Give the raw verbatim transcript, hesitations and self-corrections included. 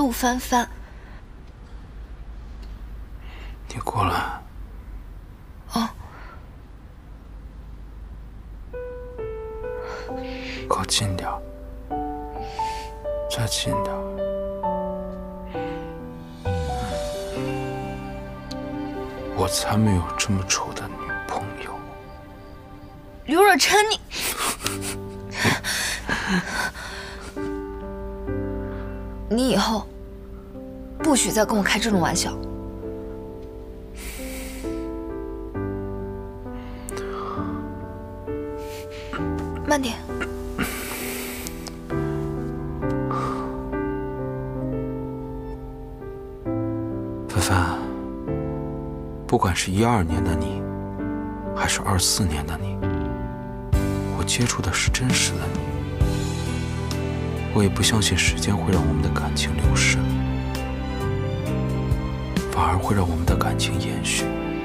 陆帆帆。 你过来。 哦。 靠近点，再近点。我才没有这么丑的女朋友。 刘若琛，你。你以后不许再跟我开这种玩笑。慢点。 凡凡，不管是一二年的你，还是二四年的你，我接触的是真实的你。我也不相信时间会让我们的感情流逝，反而会让我们的感情延续。